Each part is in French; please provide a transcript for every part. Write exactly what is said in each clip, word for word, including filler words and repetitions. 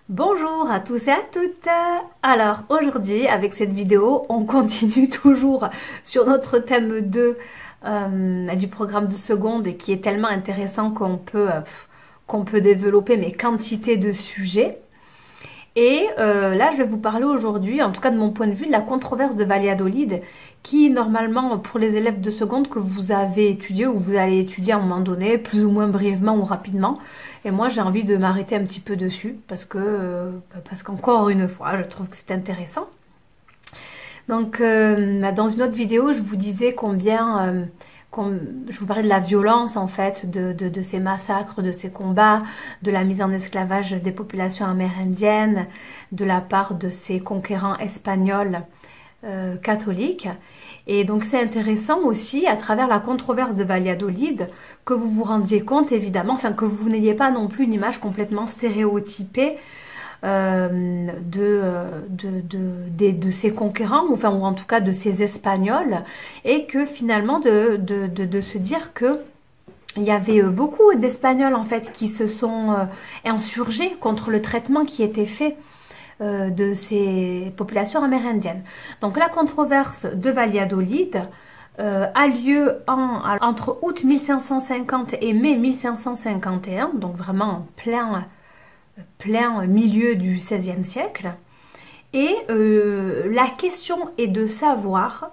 Bonjour à tous et à toutes. Alors aujourd'hui avec cette vidéo on continue toujours sur notre thème deux euh, du programme de seconde et qui est tellement intéressant qu'on peut, euh, qu'on peut développer mais quantité de sujets. Et euh, là, je vais vous parler aujourd'hui, en tout cas de mon point de vue, de la controverse de Valladolid, qui normalement pour les élèves de seconde que vous avez étudié ou vous allez étudier à un moment donné, plus ou moins brièvement ou rapidement. Et moi, j'ai envie de m'arrêter un petit peu dessus parce que, euh, parce qu'encore une fois, je trouve que c'est intéressant. Donc, euh, dans une autre vidéo, je vous disais combien, euh, com- je vous parlais de la violence en fait, de, de, de ces massacres, de ces combats, de la mise en esclavage des populations amérindiennes, de la part de ces conquérants espagnols euh, catholiques. Et donc c'est intéressant aussi, à travers la controverse de Valladolid, que vous vous rendiez compte évidemment, enfin que vous n'ayez pas non plus une image complètement stéréotypée euh, de, de, de, de, de ces conquérants, enfin, ou en tout cas de ces Espagnols, et que finalement de, de, de, de se dire que il y avait beaucoup d'Espagnols en fait qui se sont euh, insurgés contre le traitement qui était fait euh, de ces populations amérindiennes. Donc la controverse de Valladolid euh, a lieu en, entre août mille cinq cent cinquante et mai mille cinq cent cinquante et un, donc vraiment en plein plein milieu du seizième siècle. Et euh, la question est de savoir,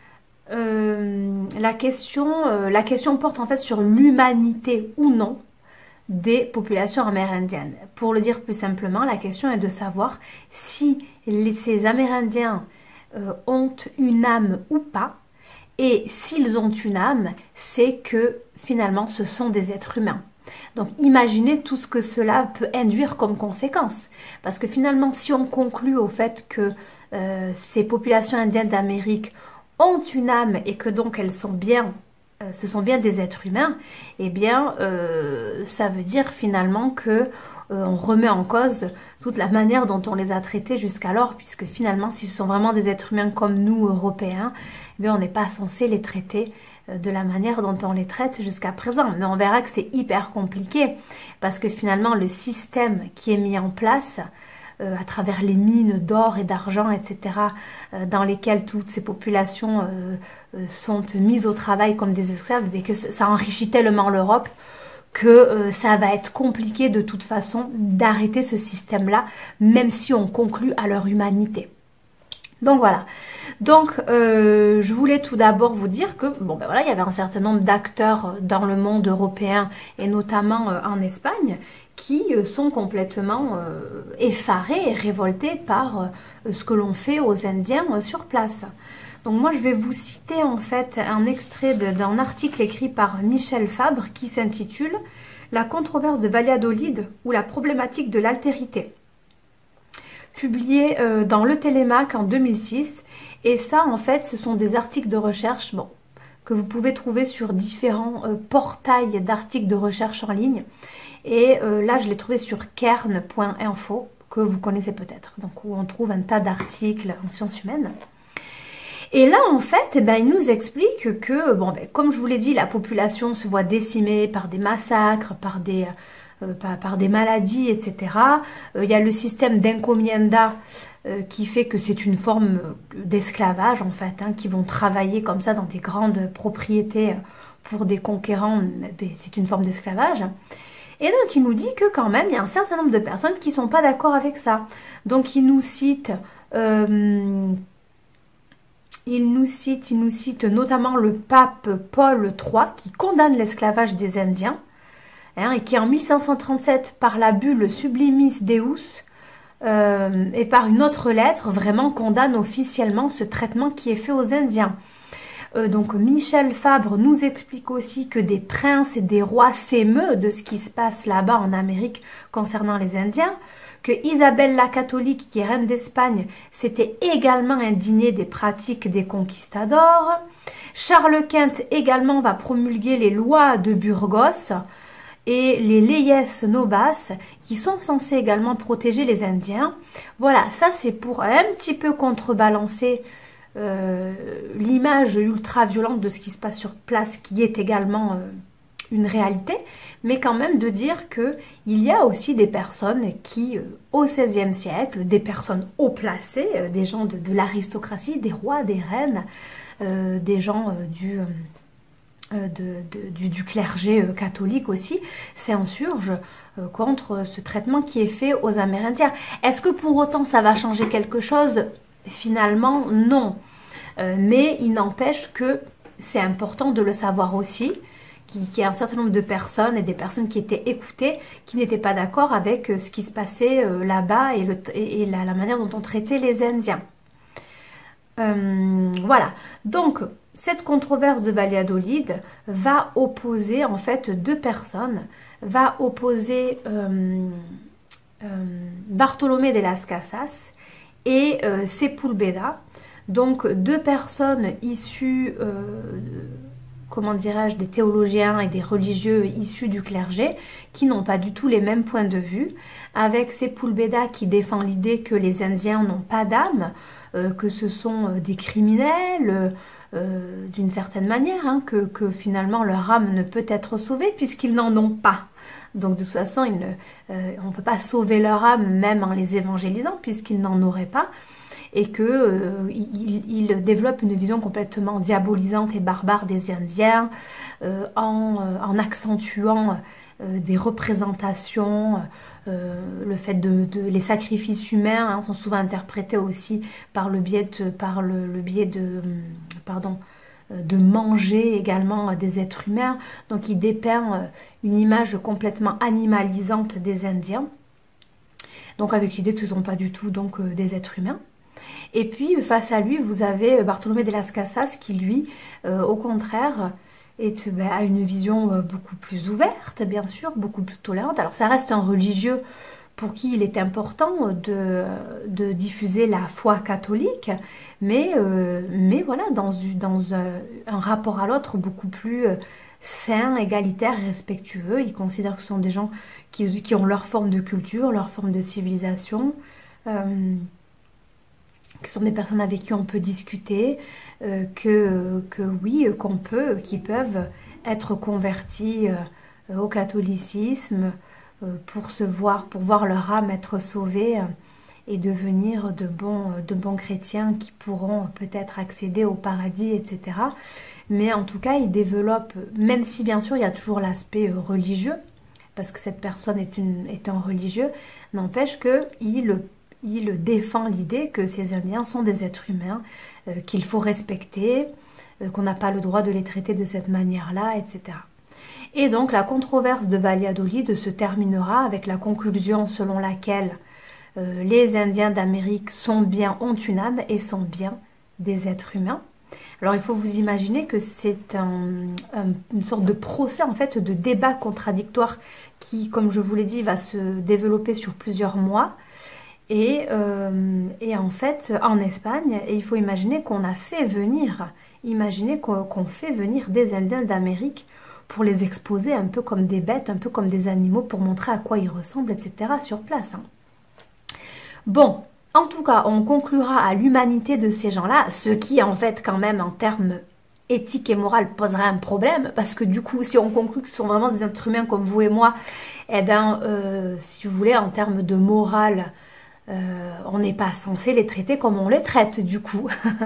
euh, la, question, euh, la question porte en fait sur l'humanité ou non des populations amérindiennes. Pour le dire plus simplement, la question est de savoir si les, ces Amérindiens euh, ont une âme ou pas. Et s'ils ont une âme, c'est que finalement ce sont des êtres humains. Donc imaginez tout ce que cela peut induire comme conséquence. Parce que finalement, si on conclut au fait que euh, ces populations indiennes d'Amérique ont une âme et que donc elles sont bien, euh, ce sont bien des êtres humains, eh bien euh, ça veut dire finalement que euh, on remet en cause toute la manière dont on les a traités jusqu'alors, puisque finalement, si ce sont vraiment des êtres humains comme nous, Européens, eh bien, on n'est pas censé les traiter de la manière dont on les traite jusqu'à présent. Mais on verra que c'est hyper compliqué parce que finalement le système qui est mis en place euh, à travers les mines d'or et d'argent, et cetera, euh, dans lesquelles toutes ces populations euh, euh, sont mises au travail comme des esclaves, et que ça enrichit tellement l'Europe que euh, ça va être compliqué de toute façon d'arrêter ce système-là, même si on conclut à leur humanité. Donc voilà. Donc euh, je voulais tout d'abord vous dire que bon ben voilà, il y avait un certain nombre d'acteurs dans le monde européen et notamment euh, en Espagne qui euh, sont complètement euh, effarés et révoltés par euh, ce que l'on fait aux Indiens euh, sur place. Donc moi je vais vous citer en fait un extrait d'un article écrit par Michel Fabre qui s'intitule La controverse de Valladolid ou la problématique de l'altérité, publié euh, dans Le Télémaque en deux mille six. Et ça, en fait, ce sont des articles de recherche bon, que vous pouvez trouver sur différents euh, portails d'articles de recherche en ligne. Et euh, là, je l'ai trouvé sur cairn point info, que vous connaissez peut-être, donc où on trouve un tas d'articles en sciences humaines. Et là, en fait, eh ben, il nous explique que, bon, ben, comme je vous l'ai dit, la population se voit décimée par des massacres, par des... Euh, par, par des maladies, et cetera. Euh, il y a le système d'encomienda euh, qui fait que c'est une forme d'esclavage, en fait, hein, qui vont travailler comme ça dans des grandes propriétés pour des conquérants. C'est une forme d'esclavage. Et donc, il nous dit que quand même, il y a un certain nombre de personnes qui ne sont pas d'accord avec ça. Donc, il nous cite... Euh, Il nous cite, il nous cite notamment le pape Paul trois qui condamne l'esclavage des Indiens, Hein, et qui en mille cinq cent trente-sept, par la bulle Sublimis Deus, euh, et par une autre lettre, vraiment condamne officiellement ce traitement qui est fait aux Indiens. Euh, donc Michel Fabre nous explique aussi que des princes et des rois s'émeuvent de ce qui se passe là-bas en Amérique concernant les Indiens, que Isabelle la catholique, qui est reine d'Espagne, s'était également indignée des pratiques des conquistadors. Charles Quint également va promulguer les lois de Burgos, et les leyes nobas qui sont censés également protéger les Indiens. Voilà, ça c'est pour un petit peu contrebalancer euh, l'image ultra violente de ce qui se passe sur place qui est également euh, une réalité, mais quand même de dire que il y a aussi des personnes qui, euh, au seizième siècle, des personnes haut placées, euh, des gens de, de l'aristocratie, des rois, des reines, euh, des gens euh, du, euh, de, de, du, du clergé euh, catholique aussi, s'insurgent euh, contre ce traitement qui est fait aux Amérindiens. Est-ce que pour autant ça va changer quelque chose? Finalement, non. Euh, mais il n'empêche que c'est important de le savoir aussi, qu'il y a un certain nombre de personnes et des personnes qui étaient écoutées, qui n'étaient pas d'accord avec ce qui se passait là-bas et, le, et, et la, la manière dont on traitait les Indiens. Euh, voilà, donc cette controverse de Valladolid va opposer en fait deux personnes, va opposer euh, euh, Bartolomé de las Casas et euh, Sepúlveda, donc deux personnes issues, euh, comment dirais-je, des théologiens et des religieux issus du clergé, qui n'ont pas du tout les mêmes points de vue, avec Sepúlveda qui défend l'idée que les Indiens n'ont pas d'âme, euh, que ce sont euh, des criminels, euh, d'une certaine manière, hein, que, que finalement leur âme ne peut être sauvée puisqu'ils n'en ont pas. Donc de toute façon, ils ne, euh, on ne peut pas sauver leur âme même en les évangélisant puisqu'ils n'en auraient pas. Et qu'ils euh, il développent une vision complètement diabolisante et barbare des Indiens euh, en, euh, en accentuant euh, des représentations, euh, le fait de, de les sacrifices humains hein, sont souvent interprétés aussi par le biais de, par le, le biais de, pardon, de manger également des êtres humains. Donc il dépeint une image complètement animalisante des Indiens, donc avec l'idée que ce ne sont pas du tout donc, des êtres humains. Et puis face à lui, vous avez Bartolomé de las Casas qui, lui, euh, au contraire, est, ben, a une vision beaucoup plus ouverte, bien sûr, beaucoup plus tolérante. Alors ça reste un religieux pour qui il est important de, de diffuser la foi catholique, mais, euh, mais voilà, dans, dans un, un rapport à l'autre beaucoup plus sain, égalitaire et respectueux. Il considère que ce sont des gens qui, qui ont leur forme de culture, leur forme de civilisation, euh, qui sont des personnes avec qui on peut discuter, euh, que, que oui, qu'on peut, qui peuvent être convertis euh, au catholicisme euh, pour se voir, pour voir leur âme être sauvée euh, et devenir de bons, de bons chrétiens qui pourront peut-être accéder au paradis, et cetera. Mais en tout cas, ils développent, même si bien sûr il y a toujours l'aspect euh, religieux, parce que cette personne est, une, est un religieux, n'empêche qu'il il défend l'idée que ces Indiens sont des êtres humains, euh, qu'il faut respecter, euh, qu'on n'a pas le droit de les traiter de cette manière-là, et cetera. Et donc la controverse de Valladolid se terminera avec la conclusion selon laquelle euh, les Indiens d'Amérique sont bien, ont une âme et sont bien des êtres humains. Alors il faut vous imaginer que c'est un, un, une sorte de procès, en fait, de débat contradictoire qui, comme je vous l'ai dit, va se développer sur plusieurs mois. Et, euh, et en fait, en Espagne, et il faut imaginer qu'on a fait venir, imaginez qu'on qu'on fait venir des Indiens d'Amérique pour les exposer un peu comme des bêtes, un peu comme des animaux, pour montrer à quoi ils ressemblent, et cetera sur place. Hein. Bon, en tout cas, on conclura à l'humanité de ces gens-là, ce qui, en fait, quand même, en termes éthiques et moraux, poserait un problème, parce que du coup, si on conclut que ce sont vraiment des êtres humains comme vous et moi, eh bien, euh, si vous voulez, en termes de morale, Euh, on n'est pas censé les traiter comme on les traite du coup.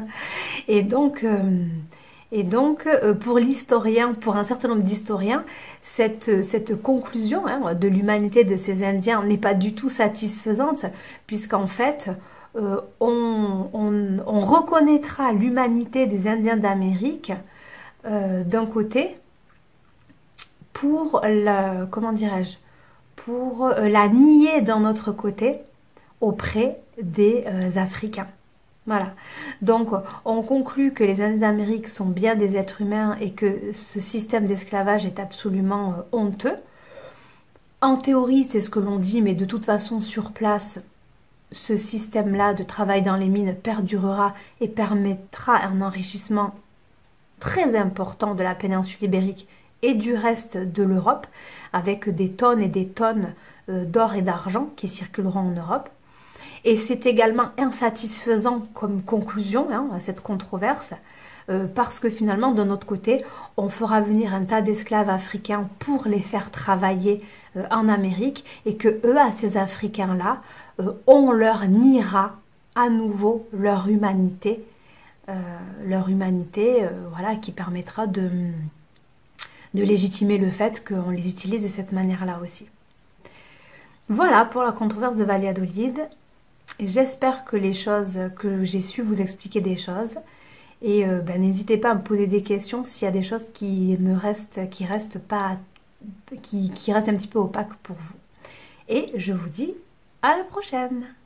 et donc, euh, et donc euh, pour l'historien, pour un certain nombre d'historiens, cette, cette conclusion hein, de l'humanité de ces Indiens n'est pas du tout satisfaisante, puisqu'en fait, euh, on, on, on reconnaîtra l'humanité des Indiens d'Amérique euh, d'un côté pour la, comment dirais-je, pour la nier d'un autre côté auprès des euh, Africains. Voilà. Donc, on conclut que les Indiens d'Amérique sont bien des êtres humains et que ce système d'esclavage est absolument euh, honteux. En théorie, c'est ce que l'on dit, mais de toute façon, sur place, ce système-là de travail dans les mines perdurera et permettra un enrichissement très important de la péninsule ibérique et du reste de l'Europe, avec des tonnes et des tonnes euh, d'or et d'argent qui circuleront en Europe. Et c'est également insatisfaisant comme conclusion hein, à cette controverse, euh, parce que finalement, de notre côté, on fera venir un tas d'esclaves africains pour les faire travailler euh, en Amérique et que eux, à ces Africains-là, euh, on leur niera à nouveau leur humanité, euh, leur humanité, euh, voilà, qui permettra de, de légitimer le fait qu'on les utilise de cette manière-là aussi. Voilà pour la controverse de Valladolid. J'espère que les choses, que j'ai su vous expliquer des choses. Et euh, ben, n'hésitez pas à me poser des questions s'il y a des choses qui ne restent, qui restent pas, qui, qui restent un petit peu opaques pour vous. Et je vous dis à la prochaine!